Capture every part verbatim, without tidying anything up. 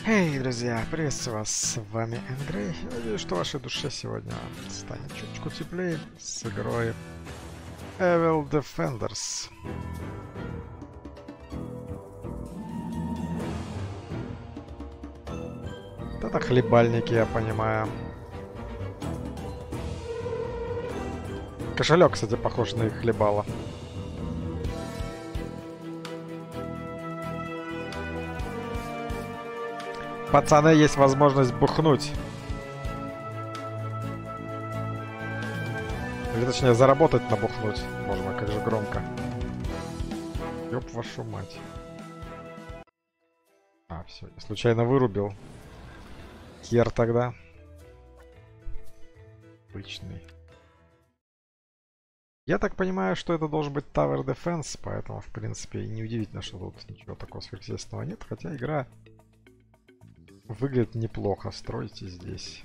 Эй, друзья, приветствую вас, с вами Энгрей. Я надеюсь, что вашей душе сегодня станет чуточку теплее с игрой Evil Defenders. Это хлебальники, я понимаю. Кошелек, кстати, похож на их хлебало. Пацаны, есть возможность бухнуть. Или точнее, заработать на бухнуть. Боже мой, как же громко. Ёб вашу мать. А, все, я случайно вырубил. Хер тогда. Обычный. Я так понимаю, что это должен быть Tower Defense, поэтому, в принципе, неудивительно, что тут ничего такого сверхъестественного нет. Хотя игра выглядит неплохо. Стройте здесь.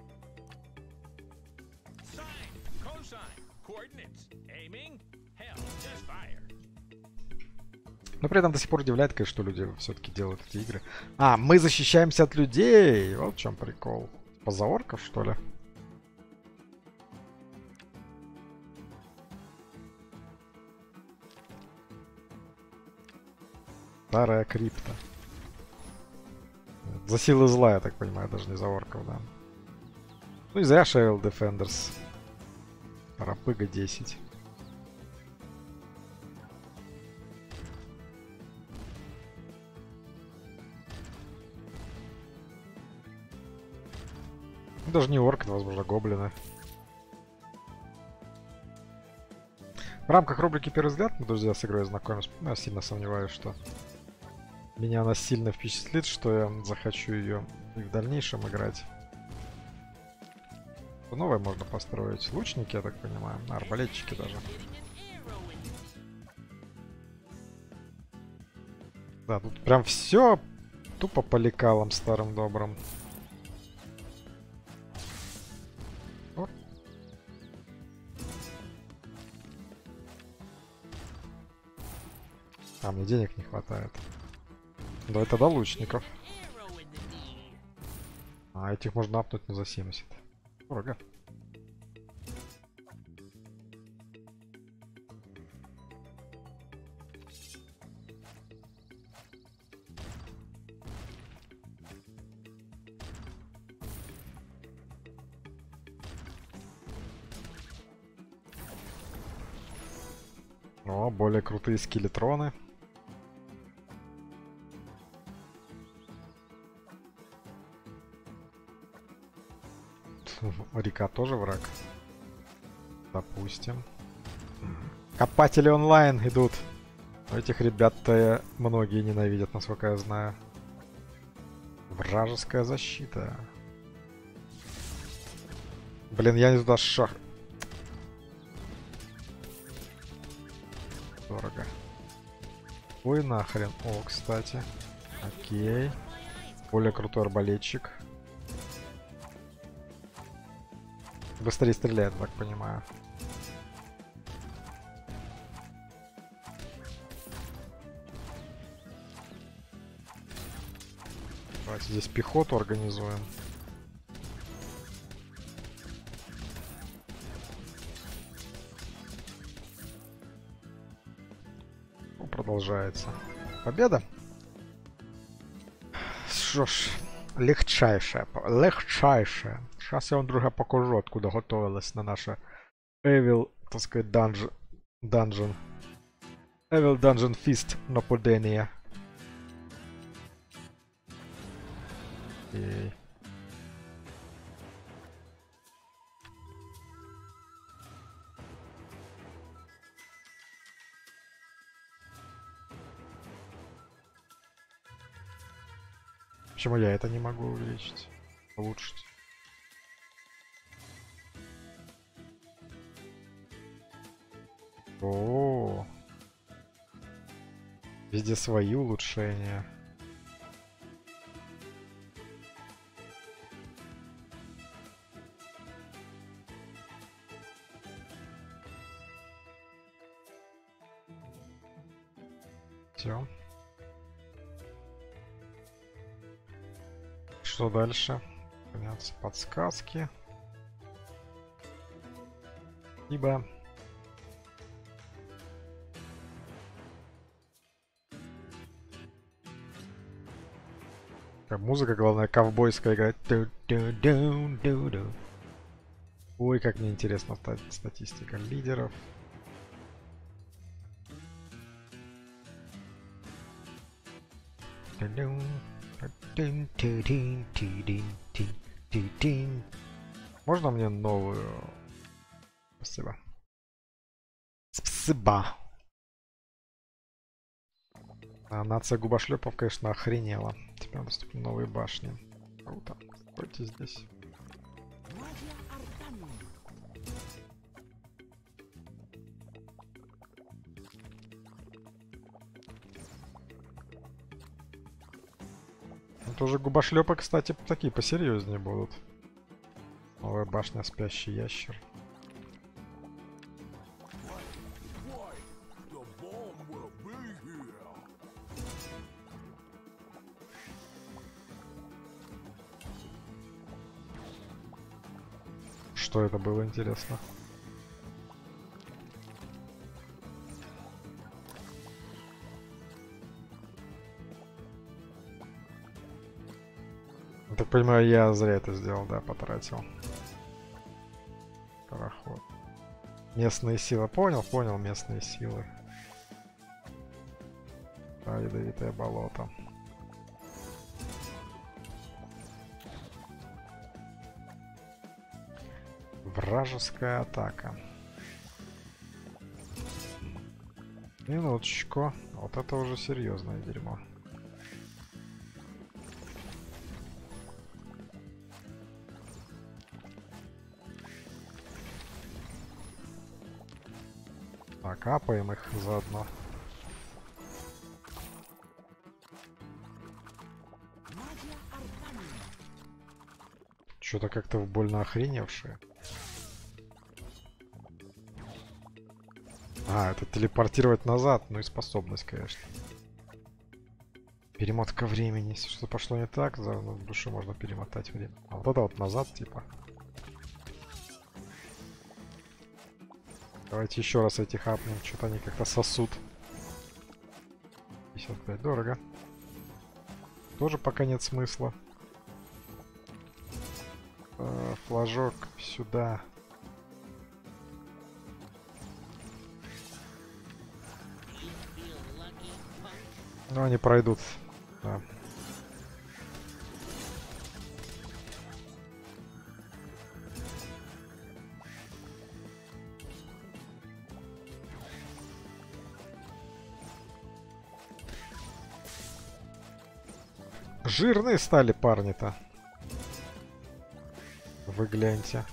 Но при этом до сих пор удивляет, конечно, что люди все-таки делают эти игры. А, мы защищаемся от людей! Вот в чем прикол. Поза орков, что ли? Старая крипта. За силы зла, я так понимаю, даже не за орков, да. Ну и зря Evil Defenders. Парапыга десять. Даже не орк, это, возможно, гоблины. В рамках рубрики «Первый взгляд» мы, друзья, с игрой знакомимся. Но я сильно сомневаюсь, что меня она сильно впечатлит, что я захочу ее и в дальнейшем играть. Новое можно построить. Лучники, я так понимаю. Арбалетчики даже. Да, тут прям все тупо по лекалам старым добрым. О. А, мне денег не хватает. Да, это до лучников. А этих можно апнуть на за семьдесят. Дорого. О, более крутые скелетроны. Река тоже враг. Допустим. Копатели онлайн идут. Этих ребят-то многие ненавидят, насколько я знаю. Вражеская защита. Блин, я не туда шах. Дорого. Ой, нахрен. О, кстати. Окей. Более крутой арбалетчик. Быстрее стреляет, так понимаю. Давайте здесь пехоту организуем. Ну, продолжается. Победа? Что ж, легчайшая. Легчайшая. Сейчас я вам, друга, покажу, откуда готовилась на наше Evil, так сказать, Dungeon. Dungeon. Evil Dungeon Feast нападение. И... Почему я это не могу увеличить? Улучшить. О, везде свои улучшения. Все. Что дальше? Поменяться подсказки. Ибо... Музыка, главное, ковбойская играет. Ой, как мне интересна статистика лидеров. Можно мне новую? Спасибо. Спасибо. А нация губошлепов, конечно, охренела. Теперь доступны новые башни. Круто. Стойте здесь. Тоже губошлепы, кстати, такие посерьезнее будут. Новая башня, спящий ящер. Что это было, интересно? Я так понимаю, я зря это сделал, да, потратил. Пароход. Местные силы. Понял, понял, местные силы. А, ядовитое болото. Вражеская атака. Минуточку. Вот это уже серьезное дерьмо. Накапаем их заодно. Что-то как-то больно охреневшие. А, это телепортировать назад. Ну и способность, конечно. Перемотка времени. Если что-то пошло не так, за ну, в душе можно перемотать время. А вот это вот назад, типа. Давайте еще раз эти хапнем. Что-то они как-то сосут. пятьдесят пять дорого. Тоже пока нет смысла. Э, флажок сюда. Ну, они пройдут. Да. Жирные стали парни-то. Вы гляньте.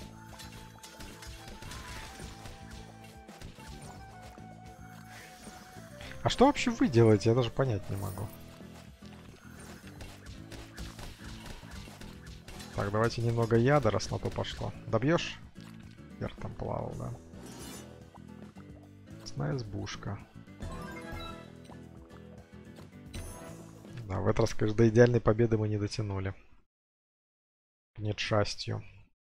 А что вообще вы делаете? Я даже понять не могу. Так, давайте немного яда, раз на то пошло. Добьешь? Вверх там плавал, да. Сная избушка. Да, в этот раз, конечно, до идеальной победы мы не дотянули. Нет шастью.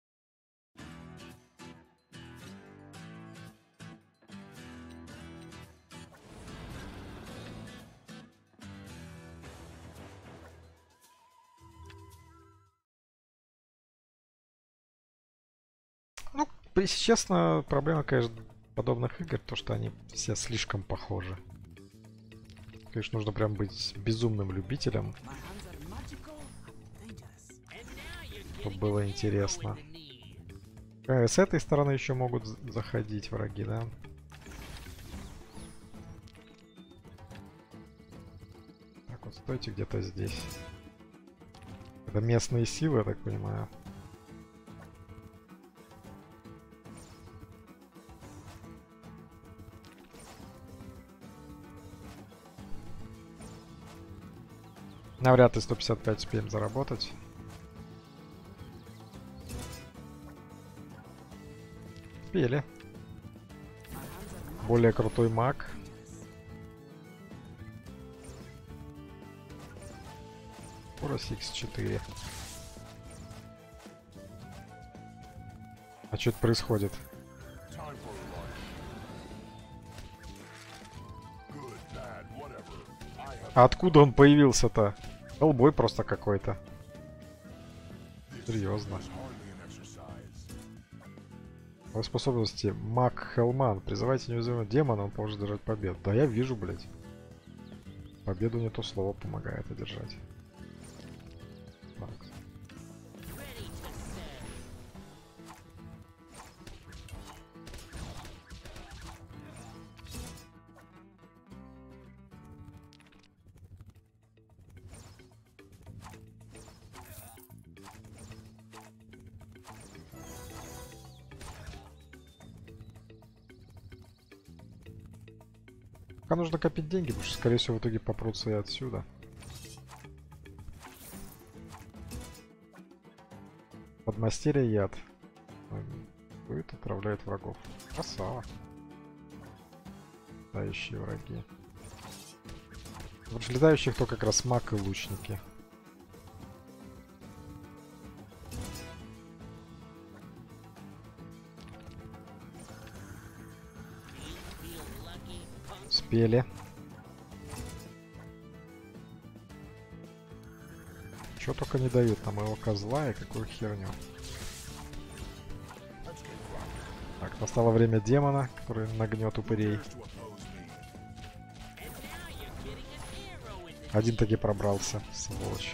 Ну, если честно, проблема, конечно, подобных игр, то, что они все слишком похожи. Конечно, нужно прям быть безумным любителем, чтобы было интересно. А, с этой стороны еще могут заходить враги, да? Так вот, стойте где-то здесь. Это местные силы, я так понимаю. Навряд ли сто пятьдесят пять успеем заработать. Успели. Более крутой маг. Скорость икс четыре. что это происходит? А откуда он появился-то? Хеллбой просто какой-то. Серьезно. По способности Маг Хелман. Призывайте неуязвимого демона, он поможет держать победу. Да я вижу, блядь. Победу не то слово помогает одержать. Так. Пока нужно копить деньги, потому что, скорее всего, в итоге попрутся и отсюда. Подмастерье яд. Будет, отравляет врагов. Красава. Летающие враги. Вот летающих то как раз маг и лучники. Успели. Чё только не дают нам его козла и какую херню. Так, настало время демона, который нагнет упырей. Один таки пробрался, сволочь.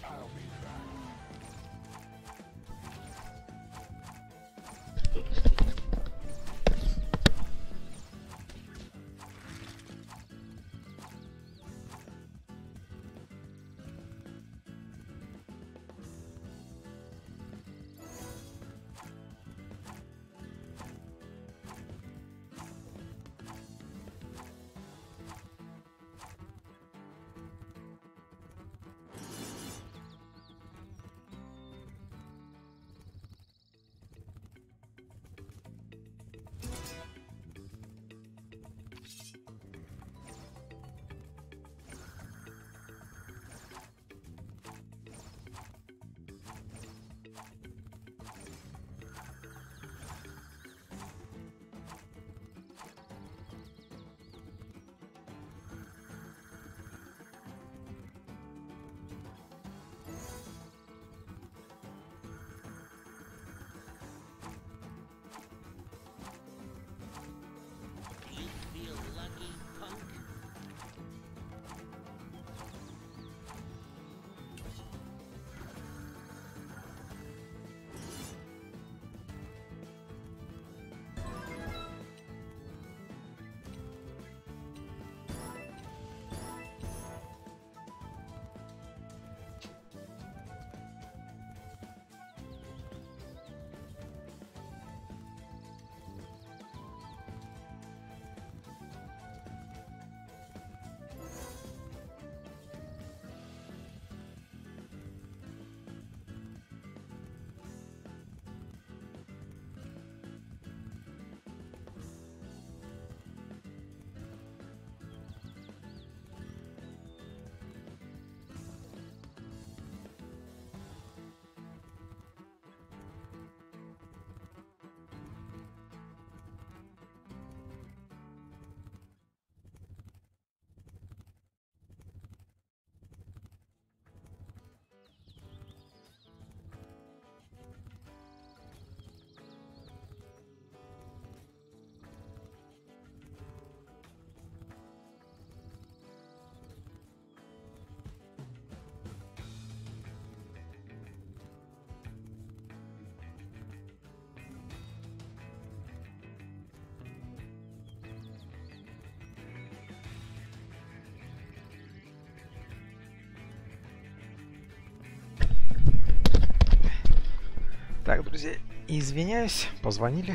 Так, друзья, извиняюсь, позвонили.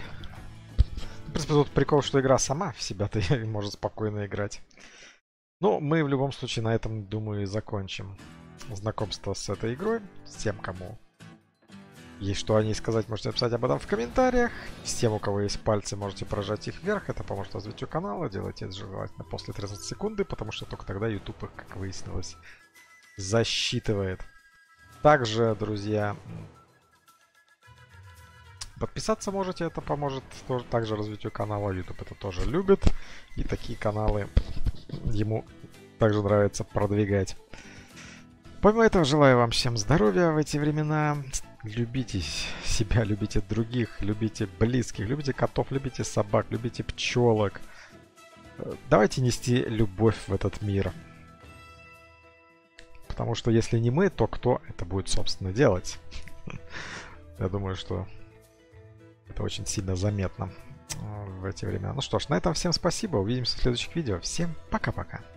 В принципе, тут прикол, что игра сама в себя-то может спокойно играть. Но мы в любом случае на этом, думаю, и закончим знакомство с этой игрой. С тем, кому есть что о ней сказать, можете написать об этом в комментариях. С тем, у кого есть пальцы, можете прожать их вверх. Это поможет развитию канала. Делайте это желательно после тридцати секунды, потому что только тогда YouTube их, как выяснилось, засчитывает. Также, друзья, Подписаться можете, это поможет тоже также развитию канала. YouTube это тоже любит. И такие каналы ему также нравится продвигать. Помимо этого, желаю вам всем здоровья в эти времена. Любите себя, любите других, любите близких, любите котов, любите собак, любите пчелок. Давайте нести любовь в этот мир. Потому что если не мы, то кто это будет, собственно, делать? Я думаю, что это очень сильно заметно в эти времена. Ну что ж, на этом всем спасибо. Увидимся в следующих видео. Всем пока-пока.